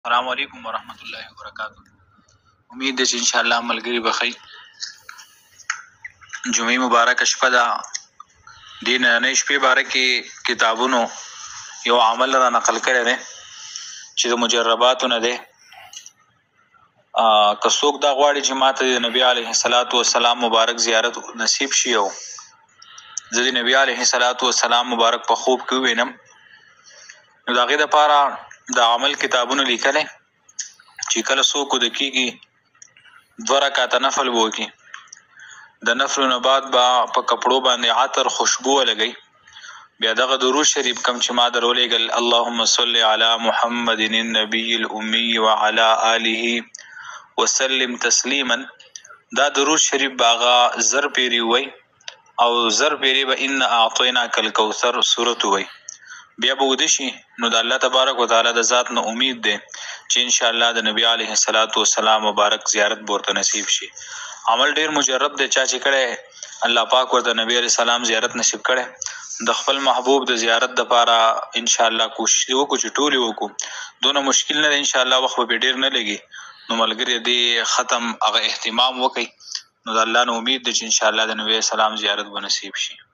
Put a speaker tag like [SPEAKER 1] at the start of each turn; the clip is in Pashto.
[SPEAKER 1] السلام علیکم ورحمۃ اللہ وبرکاتہ. امید ده چې انشاءالله ملګري به ښه. جمعې مبارکه شپه ده. دې نننۍ شپې باره کې کتابونو یو عمل را نقل کړی دی چې د مجرباتو نه دی. که څوک دا غواړي چې ماته د نبي علیه السلام مبارک زیارت نصیب شي او زه د نبي علیه السلام مبارک په خوب کې ووینم، نو د هغې دپاره د عمل کتابونه لیکلی چې کله څوک وده کېږي 2 رکعته نفل به وکړي. د نفلو نه بعد به په کپړو باندې عطر خوشبو ولګوي. بیا دغه درود شریف کم چې ما در ولیږل اللهم صل علی محمد النبی الامی وعلى آله وسلم تسلیما، دا درود شریف به هغه 1000 پیرې ووایي او 1000 پیرې به ان اعطیناک الکوثر صورت ووایي. بیا به وده شي نو د الله تبارک وتعالی د ذات نه امید دی چې انشاءالله د نبی علیه السلام مبارک زیارت به ورته نصیب شي. عمل ډیر مجرب دی. چا چې کړی الله پاک ورته نبی علیه السلام زیارت نصیب کړی، د خپل محبوب د زیارت دپاره انشاءالله کوشش وکړو چې ټول یې وکړو. دونه مشکل نه دی، انشاءالله وخت به ډیر نه لګي. نو ملګري دې ختم هغه اهتمام وکړئ. نو د الله نه امید دی چې انشاءالله د نبی علیه السلام زیارت به نصیب شي.